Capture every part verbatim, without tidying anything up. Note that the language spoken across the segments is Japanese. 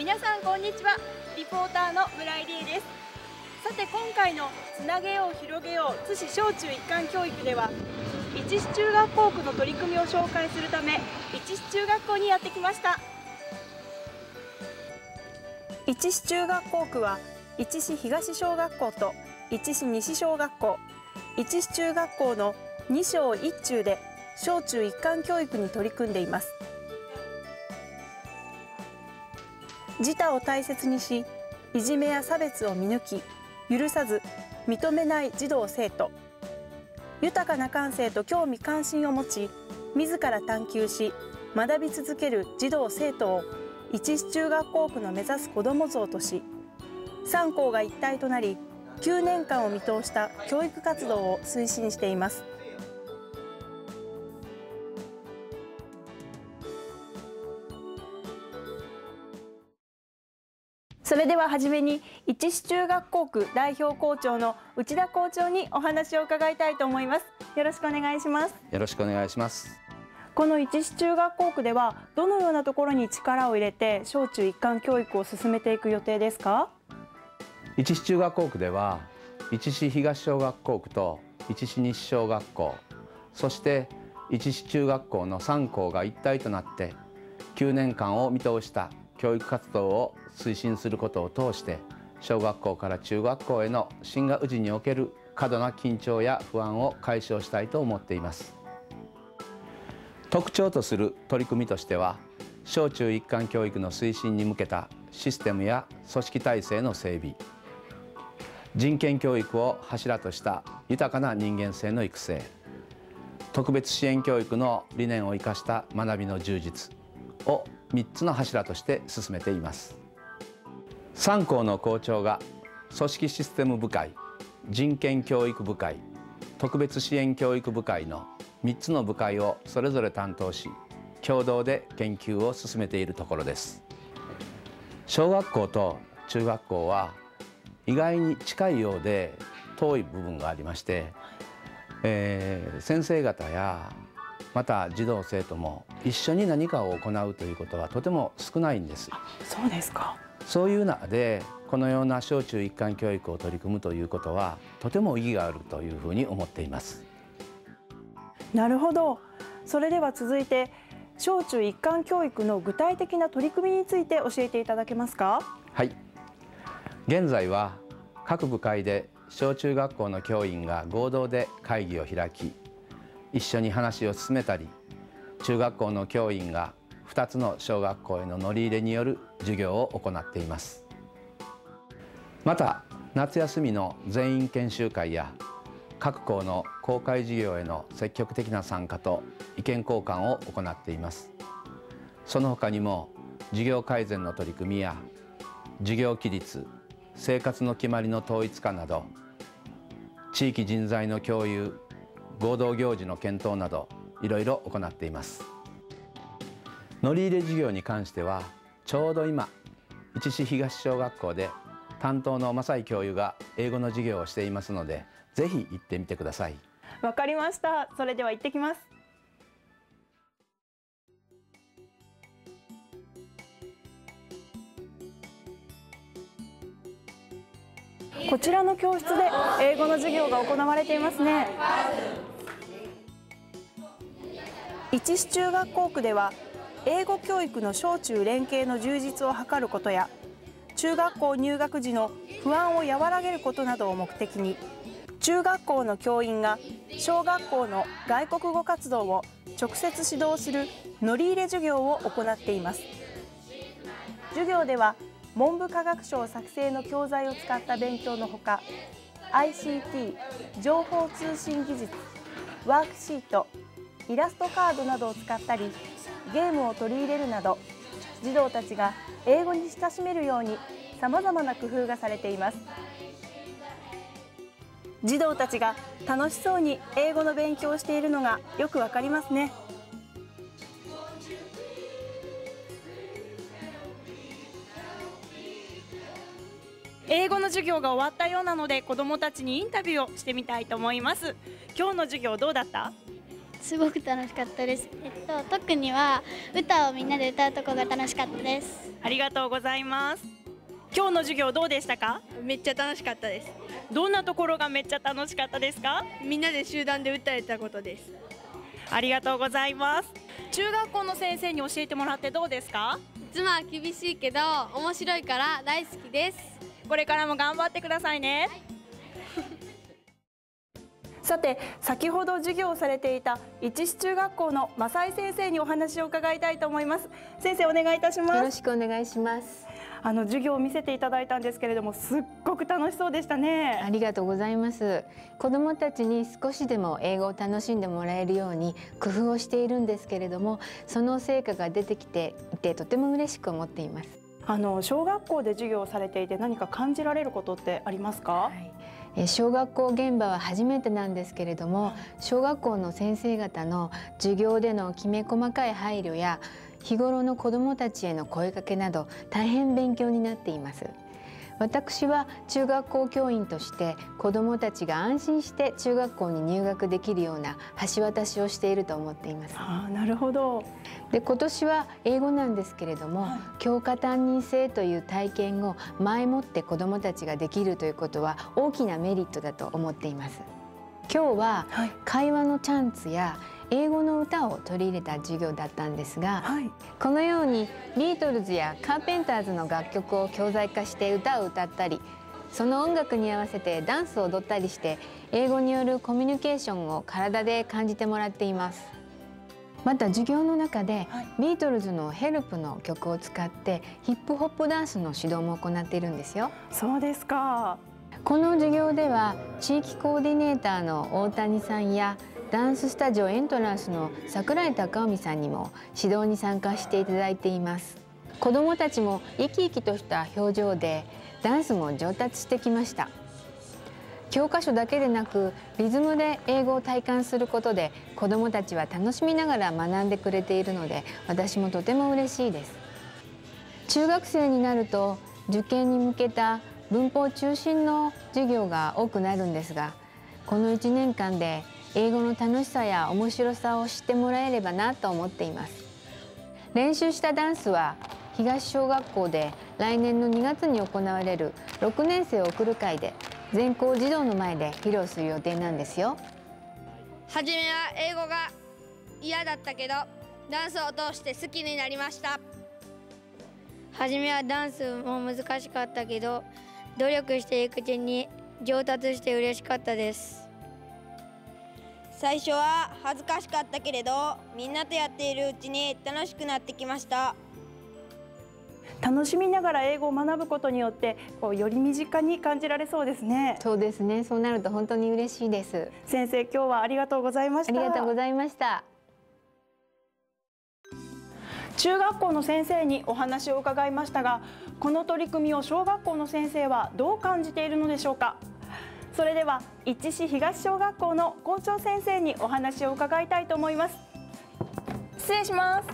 皆さんこんにちは。リポーターの村井理恵です。さて今回のつなげよう広げよう津市小中一貫教育では、市市中学校区の取り組みを紹介するため市市中学校にやってきました。市市中学校区は市市東小学校と市市西小学校、市市中学校のに小いち中で小中一貫教育に取り組んでいます。自他を大切にし、いじめや差別を見抜き、許さず認めない児童生徒、豊かな感性と興味関心を持ち、自ら探求し学び続ける児童生徒を市市中学校区の目指す子ども像とし、さん校が一体となりきゅうねんかんを見通した教育活動を推進しています。それでははじめに市市中学校区代表校長の内田校長にお話を伺いたいと思います。よろしくお願いします。 よろしくお願いします。 この市市中学校区ではどのようなところに力を入れて小中一貫教育を進めていく予定ですか？ 市市中学校区では市市東小学校区と市市西小学校、そして市市中学校のさん校が一体となってきゅうねんかんを見通した教育活動を推進することを通して、小学校から中学校への進学時における過度な緊張や不安を解消したいと思っています。特徴とする取り組みとしては、小中一貫教育の推進に向けたシステムや組織体制の整備、人権教育を柱とした豊かな人間性の育成、特別支援教育の理念を生かした学びの充実をみっつの柱として進めています。さん校の校長が組織システム部会、人権教育部会、特別支援教育部会のみっつの部会をそれぞれ担当し、共同で研究を進めているところです。小学校と中学校は意外に近いようで遠い部分がありまして、えー、先生方やまた児童生徒も一緒に何かを行うということはとても少ないんです。 そうですか。 そういう中でこのような小中一貫教育を取り組むということはとても意義があるというふうに思っています。 なるほど。それでは続いて小中一貫教育の具体的な取り組みについて教えていただけますか？ はい。現在は各部会で小中学校の教員が合同で会議を開き、一緒に話を進めたり、中学校の教員がふたつの小学校への乗り入れによる授業を行っています。また夏休みの全員研修会や各校の公開授業への積極的な参加と意見交換を行っています。その他にも授業改善の取り組みや授業規律、生活の決まりの統一化など、地域人材の共有、合同行事の検討などいろいろ行っています。乗り入れ授業に関してはちょうど今市市東小学校で担当の正井教諭が英語の授業をしていますので、ぜひ行ってみてください。 わかりました。それでは行ってきます。こちらの教室で英語の授業が行われていますね。市市中学校区では英語教育の小中連携の充実を図ることや、中学校入学時の不安を和らげることなどを目的に、中学校の教員が小学校の外国語活動を直接指導する乗り入れ授業を行っています。授業では文部科学省作成の教材を使った勉強のほか、 アイシーティー 情報通信技術、ワークシート、イラストカードなどを使ったり、ゲームを取り入れるなど、児童たちが英語に親しめるようにさまざまな工夫がされています。児童たちが楽しそうに英語の勉強をしているのがよくわかりますね。英語の授業が終わったようなので、子どもたちにインタビューをしてみたいと思います。今日の授業どうだった？ すごく楽しかったです。えっと特には歌をみんなで歌うとこが楽しかったです。 ありがとうございます。今日の授業どうでしたか？ めっちゃ楽しかったです。 どんなところがめっちゃ楽しかったですか？ みんなで集団で歌えたことです。 ありがとうございます。中学校の先生に教えてもらってどうですか？ いつもは厳しいけど面白いから大好きです。 これからも頑張ってくださいね。さて、先ほど授業をされていた一支中学校の正井先生にお話を伺いたいと思います。先生、お願いいたします。 よろしくお願いします。 あの授業を見せていただいたんですけれども、すっごく楽しそうでしたね。 ありがとうございます。子どもたちに少しでも英語を楽しんでもらえるように工夫をしているんですけれども、その成果が出てきていてとても嬉しく思っています。 あの小学校で授業をされていて何か感じられることってありますか？ はい、小学校現場は初めてなんですけれども、小学校の先生方の授業でのきめ細かい配慮や日頃の子どもたちへの声かけなど大変勉強になっています。私は中学校教員として子どもたちが安心して中学校に入学できるような橋渡しをしていると思っています。 ああ、なるほど。 で、今年は英語なんですけれども、はい、教科担任制という体験を前もって子どもたちができるということは大きなメリットだと思っています。今日は会話のチャンスや英語の歌を取り入れた授業だったんですが、はい、このようにビートルズやカーペンターズの楽曲を教材化して歌を歌ったり、その音楽に合わせてダンスを踊ったりして英語によるコミュニケーションを体で感じてもらっています。また授業の中でビートルズのヘルプの曲を使ってヒップホップダンスの指導も行っているんですよ。 そうですか。 この授業では地域コーディネーターの大谷さんやダンススタジオエントランスの櫻井貴臣さんにも指導に参加していただいています。子どもたちも生き生きとした表情でダンスも上達してきました。教科書だけでなくリズムで英語を体感することで子どもたちは楽しみながら学んでくれているので、私もとても嬉しいです。中学生になると受験に向けた文法中心の授業が多くなるんですが、このいちねんかんで英語の楽しさや面白さを知ってもらえればなと思っています。練習したダンスは東小学校で来年のにがつに行われるろくねん生を送る会で全校児童の前で披露する予定なんですよ。 はじめは英語が嫌だったけどダンスを通して好きになりました。 はじめはダンスも難しかったけど努力していくうちに上達して嬉しかったです。 最初は恥ずかしかったけれどみんなとやっているうちに楽しくなってきました。 楽しみながら英語を学ぶことによってこうより身近に感じられそうですね。 そうですね。そうなると本当に嬉しいです。 先生、今日はありがとうございました。 ありがとうございました。 中学校の先生にお話を伺いましたが、この取り組みを小学校の先生はどう感じているのでしょうか。それでは市市東小学校の校長先生にお話を伺いたいと思います。失礼します。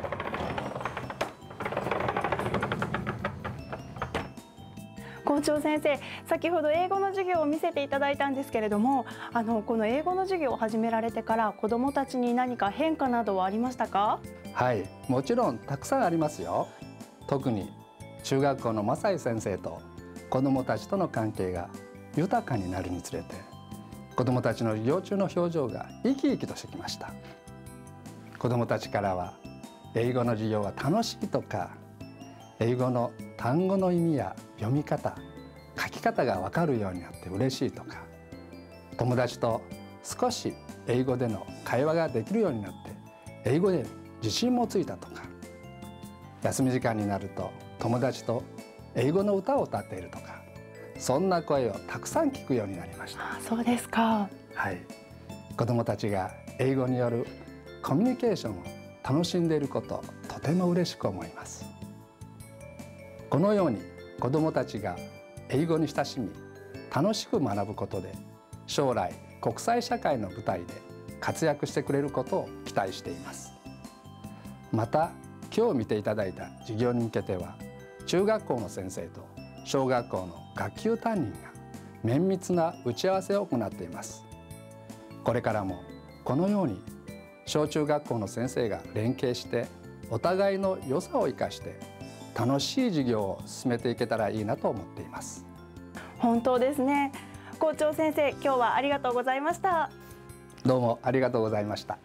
校長先生、先ほど英語の授業を見せていただいたんですけれども、あのこの英語の授業を始められてから子どもたちに何か変化などはありましたか？ はい、もちろんたくさんありますよ。特に中学校の正井先生と子どもたちとの関係が豊かになるにつれて、子どもたちの授業中の表情が生き生きとしてきました。子どもたちからは英語の授業は楽しいとか、英語の単語の意味や読み方、書き方が分かるようになって嬉しいとか、友達と少し英語での会話ができるようになって英語で自信もついたとか、休み時間になると友達と英語の歌を歌っているとか、そんな声をたくさん聞くようになりました。 あ、そうですか。 はい、子どもたちが英語によるコミュニケーションを楽しんでいること、とても嬉しく思います。このように子どもたちが英語に親しみ楽しく学ぶことで、将来国際社会の舞台で活躍してくれることを期待しています。また今日見ていただいた授業に向けては、中学校の先生と小学校の学級担任が綿密な打ち合わせを行っています。これからもこのように小中学校の先生が連携してお互いの良さを生かして楽しい授業を進めていけたらいいなと思っています。 本当ですね。校長先生、今日はありがとうございました。 どうもありがとうございました。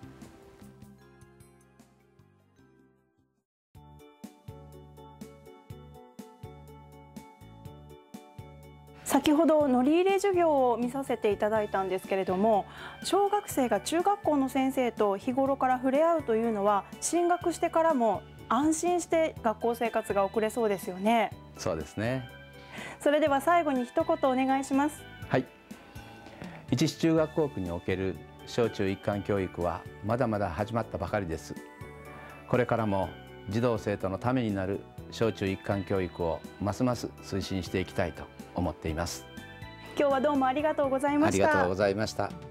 先ほど乗り入れ授業を見させていただいたんですけれども、小学生が中学校の先生と日頃から触れ合うというのは進学してからも安心して学校生活が送れそうですよね。 そうですね。 それでは最後に一言お願いします。 はい。一支中学校区における小中一貫教育はまだまだ始まったばかりです。これからも児童生徒のためになる小中一貫教育をますます推進していきたいと思っています。 今日はどうもありがとうございました。 ありがとうございました。